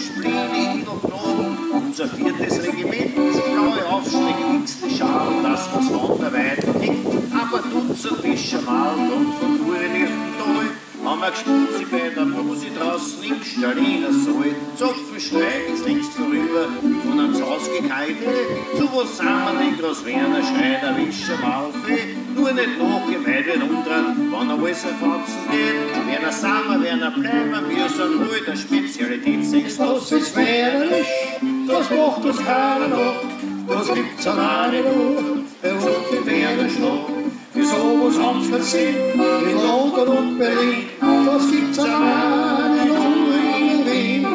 Spliene, Edelknoten. Unser 4. Regiment, das blaue Aufschläge, linkste Schal, das was von der Weide liegt. Aber Dutzend Bischermal und von Durlichtental haben wir gespielt sie bei der Bruse draußen im Staliner Saal. Zapfenstreich ist längst vorüber, von einem Haus gekeite. Zu was sind wir denn, Groß-Werner, Schneider, Wischer, Malfe? Nur nicht nach im Heidwein umdrehen, wenn er alles auf Fatzen geht. Werner Sammer, Werner bleiben, wir sind wohl der Spezialität 6. Das ist währlich, das macht uns keiner noch. Das gibt's allein nicht nur, bei uns im Wernerschlag. Für sowas haben's gesehen, in London und Berlin. Das gibt's allein nicht nur in Wien.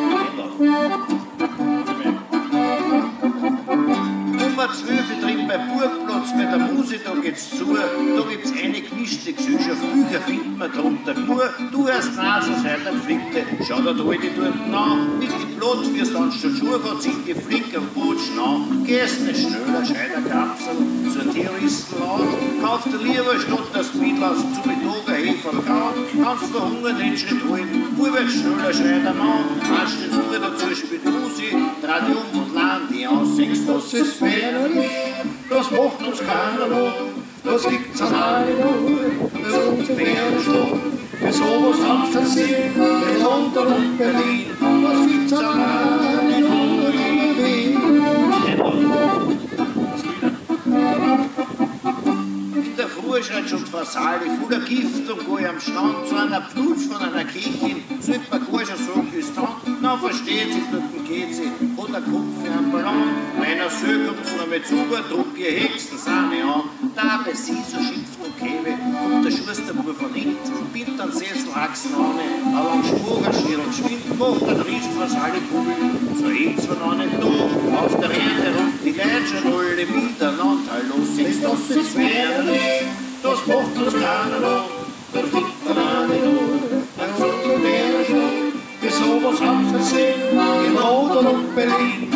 Nummer 12 drin bei Burgplatz, bei der Muse, da geht's zu. Da gibt's eine gemischte Gesellschaft, Bücher finden wir drunter. Nur, du hast Nase, seit der Pflichte. Schau dir die Alte dort an, mit dem Blatt für sonst schon Schuhe, hat sich die Flick am Botschen an. Gehst nicht schneller, scheider Kapsel, zur Terroristenlaut. Kauf dir lieber statt das Mitlass zu Betoger Heferlgrau. Kannst verhungern, den Schritt halten, vorwärts schneller, scheider Mann. Anstehst nur dazu, spielt Musik, Tradium und Land, die aussingst, Das ist währlich, das macht uns keiner noch. Das gibt's allein nur, bei uns im Wernerschlag. Für sowas haben's gesehen, in London und Berlin. Das gibt's allein nur in Wien. In der Früh schreit schon die Fassade voller Gift und geh am Stand zu einer Pflutsch von einer Kirchin. Sollte man gar schon sagen, wie es dann, dann versteht sich, dort geht sie, hat der Kopf für einen Ballon. Meiner Söh kommt's noch mit Zuber, druck ihr Hexen Sahne an. Da bei sie so schimpft und käme, kommt der Schusterbuhr von hinten, bindet einen Sesselachsen an, ein lang Schwogerschirr und schwindt, macht einen Riest, was alle kugeln. So hebt's von noch nicht da, auf der Erde rum, die Leute schon alle miteinander. Hallo, singst Das ist währlich, das macht uns keiner noch. Das gibt's allein nur, bei uns im Wernerschlag. Für sowas haben's gesehen, in London und Berlin.